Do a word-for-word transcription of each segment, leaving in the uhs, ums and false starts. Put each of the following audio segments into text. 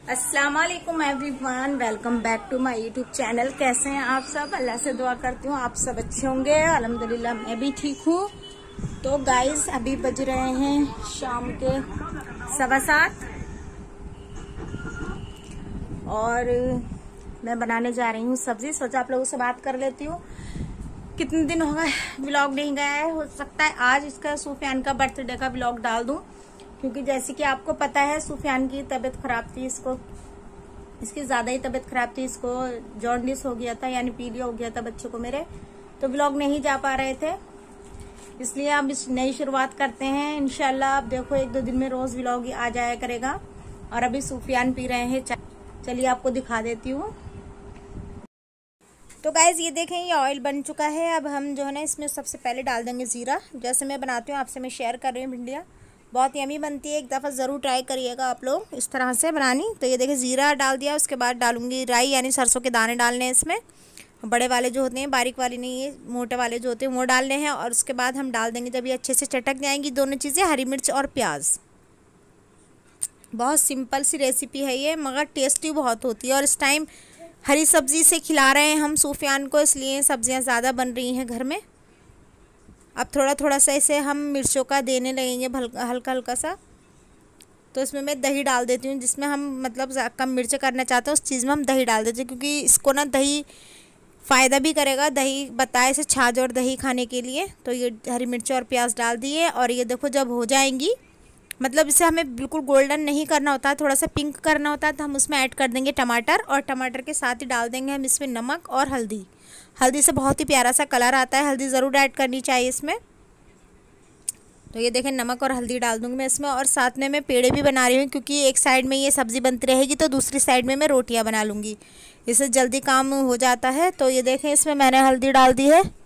अस्सलाम वालेकुम everyone, welcome back to my YouTube channel. कैसे हैं आप सब? अल्लाह से दुआ करती हूँ आप सब अच्छे होंगे। अल्हम्दुलिल्लाह मैं भी ठीक हूँ। तो गाइस अभी बज रहे हैं शाम के सवा सात और मैं बनाने जा रही हूँ सब्जी। सोचा आप लोगों से बात कर लेती हूँ। कितने दिन हो गए व्लॉग नहीं गया है, हो सकता है आज इसका सुफियान का बर्थडे का व्लॉग डाल दूं, क्योंकि जैसे कि आपको पता है सुफियान की तबीयत खराब थी। इसको इसकी ज्यादा ही तबीयत खराब थी। इसको जॉन्डिस हो गया था, यानी पीलिया हो गया था बच्चों को मेरे। तो व्लॉग नहीं जा पा रहे थे, इसलिए अब इस नई शुरुआत करते हैं इंशाल्लाह। अब देखो एक दो दिन में रोज व्लॉग आ जाया करेगा। और अभी सुफियान पी रहे हैं चाय, चलिए आपको दिखा देती हूँ। तो गाइज ये देखें, ये ऑयल बन चुका है। अब हम जो है ना इसमें सबसे पहले डाल देंगे ज़ीरा। जैसे मैं बनाती हूँ आपसे मैं शेयर कर रही हूँ भिंडियाँ, बहुत यमी बनती है। एक दफ़ा ज़रूर ट्राई करिएगा आप लोग इस तरह से बनानी। तो ये देखिए ज़ीरा डाल दिया, उसके बाद डालूंगी राई, यानी सरसों के दाने डालने हैं इसमें। बड़े वाले जो होते हैं, बारीक वाले नहीं, ये मोटे वाले जो होते हैं वो डालने हैं। और उसके बाद हम डाल देंगे, जब ये अच्छे से चटक जाएंगी दोनों चीज़ें, हरी मिर्च और प्याज। बहुत सिंपल सी रेसिपी है ये, मगर टेस्टी बहुत होती है। और इस टाइम हरी सब्ज़ी से खिला रहे हैं हम सुफियान को, इसलिए सब्जियां ज़्यादा बन रही हैं घर में। अब थोड़ा थोड़ा सा इसे हम मिर्चों का देने लगेंगे, हल्का हल्का सा। तो इसमें मैं दही डाल देती हूँ, जिसमें हम मतलब कम मिर्च करना चाहते हैं उस चीज़ में हम दही डाल देते हैं, क्योंकि इसको ना दही फ़ायदा भी करेगा। दही बताए इसे छाछ और दही खाने के लिए। तो ये हरी मिर्च और प्याज डाल दिए, और ये देखो जब हो जाएंगी, मतलब इसे हमें बिल्कुल गोल्डन नहीं करना होता है, थोड़ा सा पिंक करना होता है, तो हम उसमें ऐड कर देंगे टमाटर। और टमाटर के साथ ही डाल देंगे हम इसमें नमक और हल्दी। हल्दी से बहुत ही प्यारा सा कलर आता है, हल्दी ज़रूर ऐड करनी चाहिए इसमें। तो ये देखें, नमक और हल्दी डाल दूँगी मैं इसमें। और साथ में मैं पेड़े भी बना रही हूँ, क्योंकि एक साइड में ये सब्ज़ी बनती रहेगी तो दूसरी साइड में मैं रोटियाँ बना लूँगी। इससे जल्दी काम हो जाता है। तो ये देखें, इसमें मैंने हल्दी डाल दी है।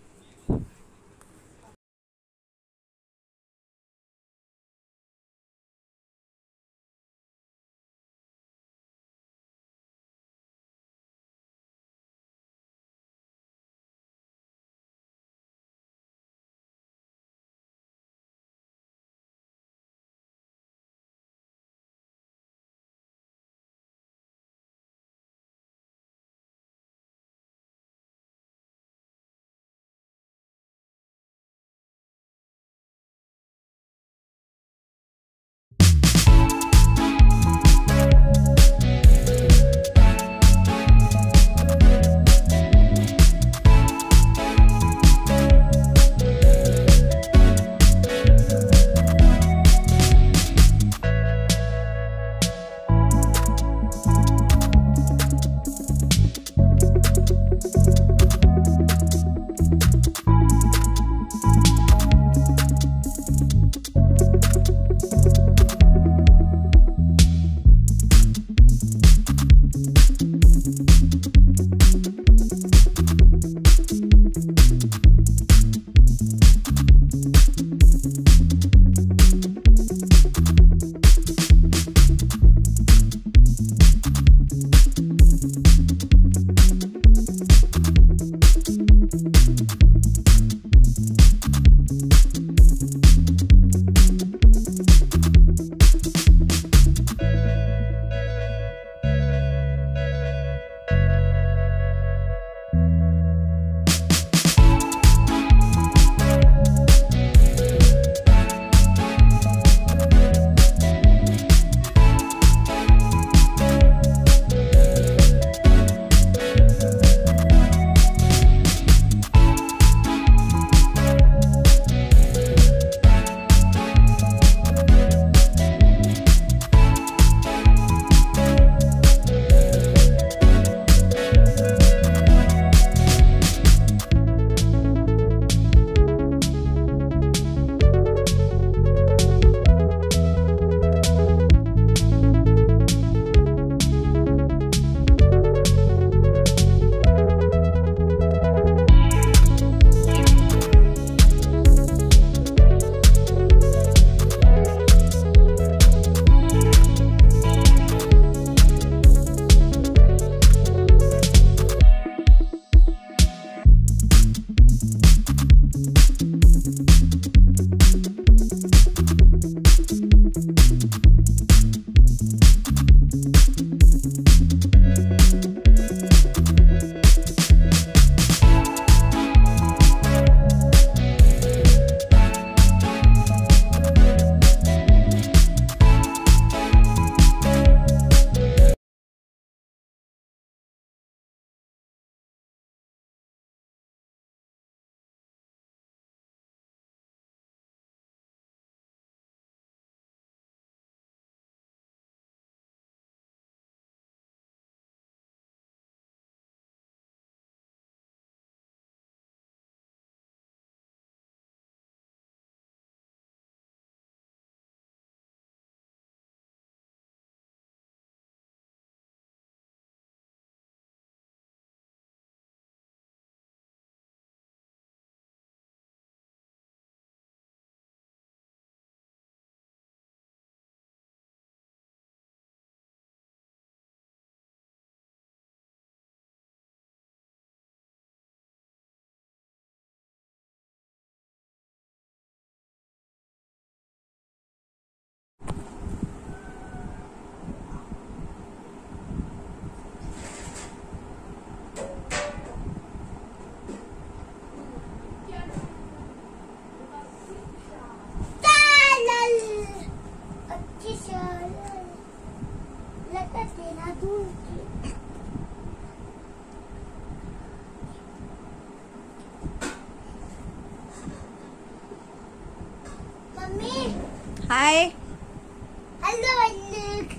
मम्मी हाय हेलो अलग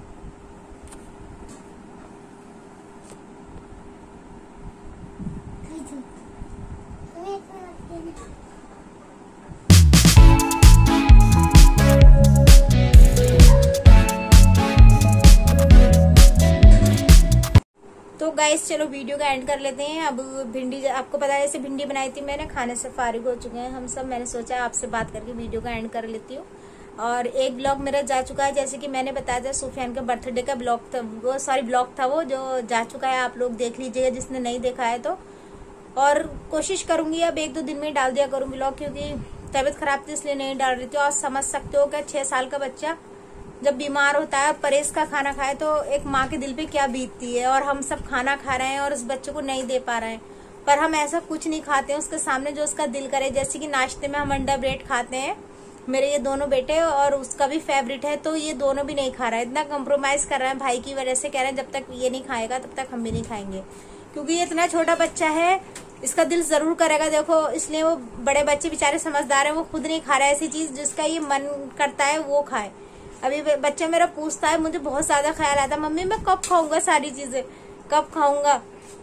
तो गाइस चलो वीडियो का एंड कर लेते हैं। अब भिंडी, आपको पता है जैसे भिंडी बनाई थी मैंने, खाने से फारिग हो चुके हैं हम सब। मैंने सोचा आपसे बात करके वीडियो का एंड कर लेती हूँ। और एक ब्लॉग मेरा जा चुका है, जैसे कि मैंने बताया था सुफियान के बर्थडे का ब्लॉग था वो, सॉरी ब्लॉग था वो, जो जा चुका है। आप लोग देख लीजिएगा जिसने नहीं देखा है तो। और कोशिश करूंगी अब एक दो दिन में डाल दिया करूँ ब्लॉग, क्योंकि तबीयत खराब थी इसलिए नहीं डाल रही थी। और समझ सकते हो क्या छह साल का बच्चा जब बीमार होता है, परहेज का खाना खाए तो एक माँ के दिल पे क्या बीतती है। और हम सब खाना खा रहे हैं और उस बच्चे को नहीं दे पा रहे हैं, पर हम ऐसा कुछ नहीं खाते हैं उसके सामने जो उसका दिल करे। जैसे कि नाश्ते में हम अंडा ब्रेड खाते हैं, मेरे ये दोनों बेटे, और उसका भी फेवरेट है, तो ये दोनों भी नहीं खा रहा है। इतना कम्प्रोमाइज कर रहे हैं भाई की वजह से, कह रहे हैं जब तक ये नहीं खाएगा तब तक हम भी नहीं खाएंगे, क्योंकि ये इतना छोटा बच्चा है, इसका दिल जरूर करेगा। देखो इसलिए वो बड़े बच्चे बेचारे समझदार है, वो खुद नहीं खा रहा है ऐसी चीज जिसका ये मन करता है वो खाए। अभी बच्चा मेरा पूछता है, मुझे बहुत ज्यादा ख्याल आता है मम्मी मैं कब खाऊंगा सारी चीजें, कब खाऊंगा।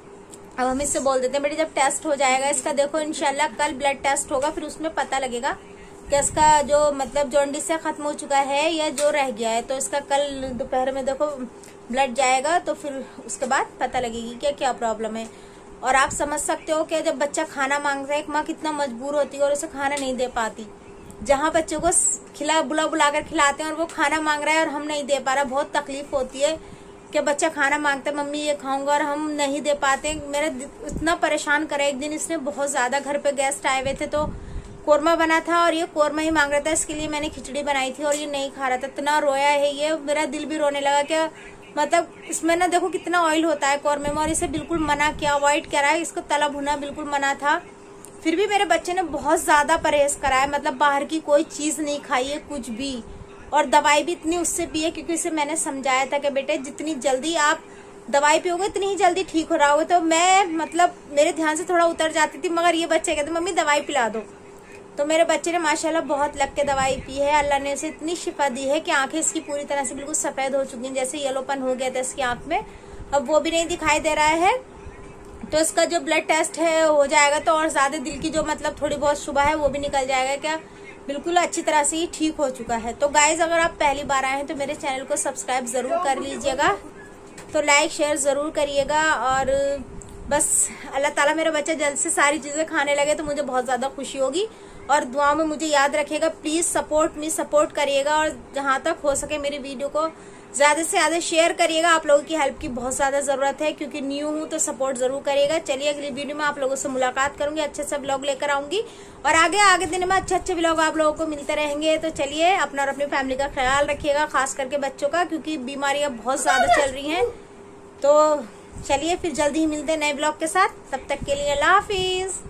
अब हम इससे बोल देते हैं बेटे जब टेस्ट हो जाएगा इसका, देखो इंशाल्लाह कल ब्लड टेस्ट होगा, फिर उसमें पता लगेगा कि इसका जो मतलब जॉन्डिस से खत्म हो चुका है या जो रह गया है। तो इसका कल दोपहर में देखो ब्लड जाएगा, तो फिर उसके बाद पता लगेगी क्या क्या प्रॉब्लम है। और आप समझ सकते हो कि जब बच्चा खाना मांगता है, एक माँ कितना मजबूर होती है और उसे खाना नहीं दे पाती। जहाँ बच्चों को खिला बुला बुला कर खिलाते हैं और वो खाना मांग रहा है और हम नहीं दे पा रहा, बहुत तकलीफ होती है कि बच्चा खाना मांगता है मम्मी ये खाऊंगा और हम नहीं दे पाते। मेरा इतना परेशान करे, एक दिन इसने बहुत ज्यादा, घर पे गेस्ट आए हुए थे तो कोरमा बना था और ये कोरमा ही मांग रहा था, इसके लिए मैंने खिचड़ी बनाई थी और ये नहीं खा रहा था। इतना रोया है ये, मेरा दिल भी रोने लगा। क्या मतलब इसमें ना देखो कितना ऑयल होता है कोरमे में, और इसे बिल्कुल मना किया, अवॉइड करा है, इसको तला भुना बिल्कुल मना था। फिर भी मेरे बच्चे ने बहुत ज्यादा परहेज करा है, मतलब बाहर की कोई चीज नहीं खाई है कुछ भी, और दवाई भी इतनी उससे पी है, क्योंकि इसे मैंने समझाया था कि बेटे जितनी जल्दी आप दवाई पियोगे इतनी ही जल्दी ठीक हो रहा होगा। तो मैं मतलब मेरे ध्यान से थोड़ा उतर जाती थी, मगर ये बच्चे कहते मम्मी दवाई पिला दो। तो मेरे बच्चे ने माशाल्लाह बहुत लग के दवाई पी है, अल्लाह ने इसे इतनी शिफा दी है कि आंखें इसकी पूरी तरह से बिल्कुल सफेद हो चुकी हैं, जैसे येलोपन हो गया था इसकी आंख में, अब वो भी नहीं दिखाई दे रहा है। तो इसका जो ब्लड टेस्ट है हो जाएगा तो और ज्यादा दिल की जो मतलब थोड़ी बहुत शुबा है वो भी निकल जाएगा, क्या बिल्कुल अच्छी तरह से ही ठीक हो चुका है। तो गाइज अगर आप पहली बार आए हैं तो मेरे चैनल को सब्सक्राइब जरूर कर लीजिएगा, तो लाइक शेयर जरूर करिएगा। और बस अल्लाह ताला मेरा बच्चा जल्द से सारी चीजें खाने लगे तो मुझे बहुत ज्यादा खुशी होगी। और दुआ में मुझे याद रखिएगा, प्लीज सपोर्ट मी, सपोर्ट करिएगा, और जहां तक हो सके मेरी वीडियो को ज्यादा से ज्यादा शेयर करिएगा। आप लोगों की हेल्प की बहुत ज्यादा जरूरत है, क्योंकि न्यू हूं तो सपोर्ट जरूर करिएगा। चलिए अगली वीडियो में आप लोगों से मुलाकात करूंगी, अच्छे से व्लॉग लेकर आऊंगी, और आगे आगे दिन में अच्छे अच्छे व्लॉग आप लोगों को मिलते रहेंगे। तो चलिए अपना और अपनी फैमिली का ख्याल रखिएगा, खास करके बच्चों का, क्योंकि बीमारियां बहुत ज्यादा चल रही हैं। तो चलिए फिर जल्दी ही मिलते हैं नए ब्लॉग के साथ, तब तक के लिए अल्लाह हाफिज।